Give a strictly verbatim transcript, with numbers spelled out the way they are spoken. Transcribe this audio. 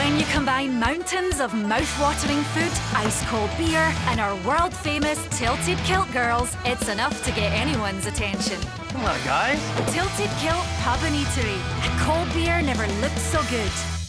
When you combine mountains of mouth-watering food, ice-cold beer, and our world-famous Tilted Kilt girls, it's enough to get anyone's attention. Come on, guys. Tilted Kilt Pub and Eatery. A cold beer never looked so good.